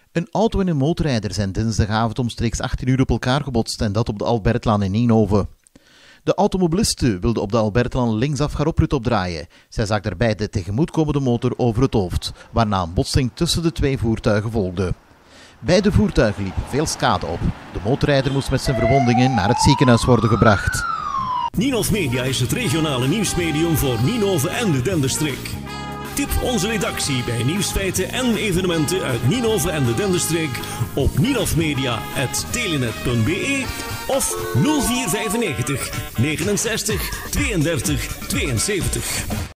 Een auto en een motorrijder zijn dinsdagavond omstreeks 18 uur op elkaar gebotst en dat op de Albertlaan in Nienhoven. De automobiliste wilde op de Albertlaan linksaf Garoprut opdraaien. Zij zag daarbij de tegemoetkomende motor over het hoofd, waarna een botsing tussen de twee voertuigen volgde. Beide voertuigen liepen veel schade op. De motorrijder moest met zijn verwondingen naar het ziekenhuis worden gebracht. Ninov Media is het regionale nieuwsmedium voor Nienhoven en de Denderstreek. Tip onze redactie bij nieuwsfeiten en evenementen uit Nienhoven en de Denderstreek op ninovmedia@telenet.be of 0495 69 32 72.